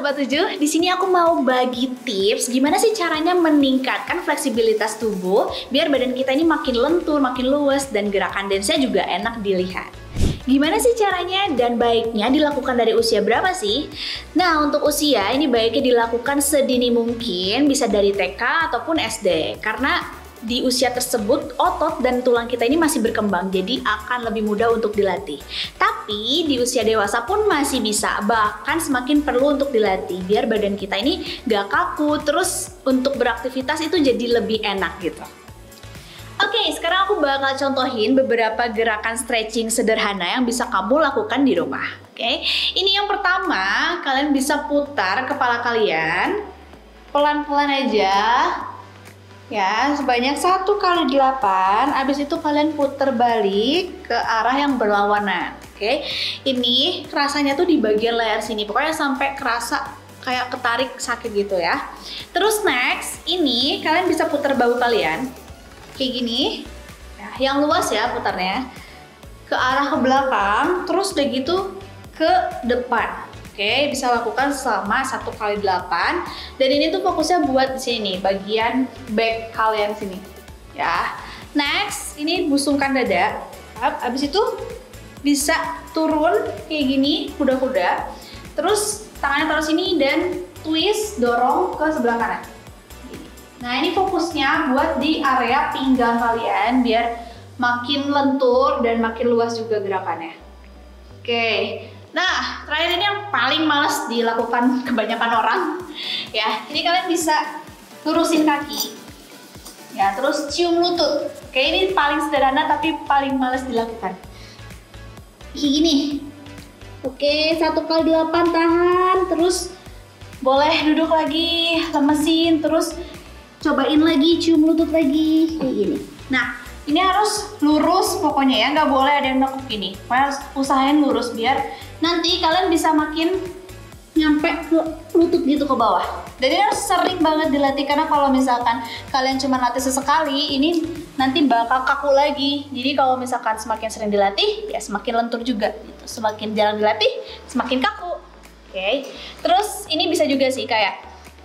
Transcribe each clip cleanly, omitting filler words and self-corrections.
Sobat 7, di sini aku mau bagi tips gimana sih caranya meningkatkan fleksibilitas tubuh biar badan kita ini makin lentur, makin luas, dan gerakan dance-nya juga enak dilihat. Gimana sih caranya dan baiknya dilakukan dari usia berapa sih? Nah, untuk usia ini baiknya dilakukan sedini mungkin, bisa dari TK ataupun SD, karena di usia tersebut otot dan tulang kita ini masih berkembang, jadi akan lebih mudah untuk dilatih. Tapi di usia dewasa pun masih bisa, bahkan semakin perlu untuk dilatih biar badan kita ini gak kaku, terus untuk beraktivitas itu jadi lebih enak gitu. Oke, sekarang aku bakal contohin beberapa gerakan stretching sederhana yang bisa kamu lakukan di rumah. Oke, ini yang pertama, kalian bisa putar kepala kalian pelan-pelan aja. Ya, sebanyak 1 kali 8. Abis itu kalian putar balik ke arah yang berlawanan. Oke, ini rasanya tuh di bagian leher sini. Pokoknya sampai kerasa kayak ketarik sakit gitu ya. Terus next, ini kalian bisa putar bahu kalian kayak gini. Nah, yang luas ya putarnya. Ke arah ke belakang, terus udah gitu ke depan. Oke, bisa lakukan selama 1 kali 8. Dan ini tuh fokusnya buat di sini, bagian back kalian sini. Ya. Next, ini busungkan dada. Abis itu bisa turun kayak gini, kuda-kuda. Terus tangannya taruh sini dan twist, dorong ke sebelah kanan. Nah, ini fokusnya buat di area pinggang kalian biar makin lentur dan makin luas juga gerakannya. Oke. Nah, terakhir ini yang paling males dilakukan kebanyakan orang. Ya, ini kalian bisa lurusin kaki. Ya, terus cium lutut. Oke, ini paling sederhana tapi paling males dilakukan. Kayak gini. Oke, 1 kali 8 tahan. Terus boleh duduk lagi, lemesin. Terus cobain lagi, cium lutut lagi. Kayak gini. Nah, ini harus lurus pokoknya ya, nggak boleh ada yang nekuk gini. Pokoknya harus usahain lurus biar nanti kalian bisa makin nyampe ke lutut gitu ke bawah. Dan ini harus sering banget dilatih, karena kalau misalkan kalian cuma latih sesekali, ini nanti bakal kaku lagi. Jadi kalau misalkan semakin sering dilatih, ya semakin lentur juga gitu. Semakin jarang dilatih, semakin kaku. Oke. Terus ini bisa juga sih kayak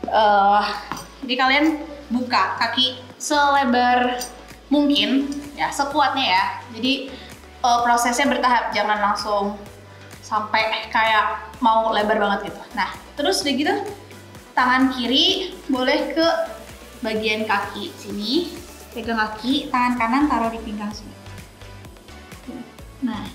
jadi kalian buka kaki selebar mungkin, ya sekuatnya ya. Jadi prosesnya bertahap, jangan langsung sampai kayak mau lebar banget gitu. Nah, terus udah gitu tangan kiri boleh ke bagian kaki sini, pegang kaki, tangan kanan taruh di pinggang sini. Nah,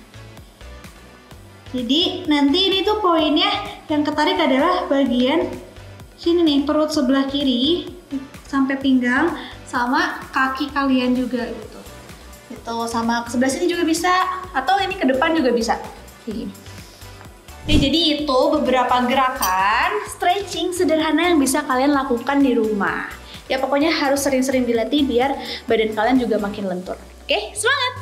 jadi nanti ini tuh poinnya yang ketarik adalah bagian sini nih, perut sebelah kiri sampai pinggang, sama kaki kalian juga gitu. Itu sama ke sebelah sini juga bisa, atau ini ke depan juga bisa. Kayak gini. Jadi itu beberapa gerakan stretching sederhana yang bisa kalian lakukan di rumah. Ya pokoknya harus sering-sering dilatih biar badan kalian juga makin lentur. Oke, semangat!